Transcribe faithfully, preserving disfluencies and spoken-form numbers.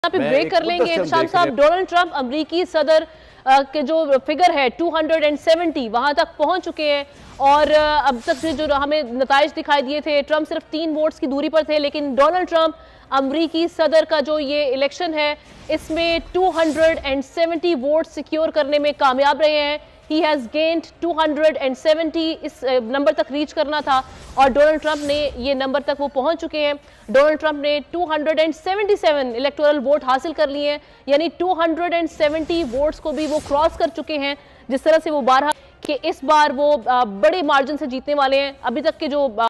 पे ब्रेक कर लेंगे शाम साहब। डोनाल्ड ट्रंप अमेरिकी सदर के जो फिगर है दो सौ सत्तर वहां तक पहुंच चुके हैं और अब तक से जो हमें नताइज दिखाई दिए थे, ट्रंप सिर्फ तीन वोट्स की दूरी पर थे, लेकिन डोनाल्ड ट्रंप अमेरिकी सदर का जो ये इलेक्शन है इसमें दो सौ सत्तर वोट सिक्योर करने में कामयाब रहे हैं। ही हैज गेन्ड दो सौ सत्तर, इस नंबर तक रीच करना था और डोनाल्ड ट्रंप ने ये नंबर तक वो पहुंच चुके हैं। डोनाल्ड ट्रंप ने दो सौ सतहत्तर इलेक्टोरल वोट हासिल कर लिए हैं, यानी दो सौ सत्तर वोट्स को भी वो क्रॉस कर चुके हैं, जिस तरह से वो बारह कि इस बार वो बड़े मार्जिन से जीतने वाले हैं। अभी तक के जो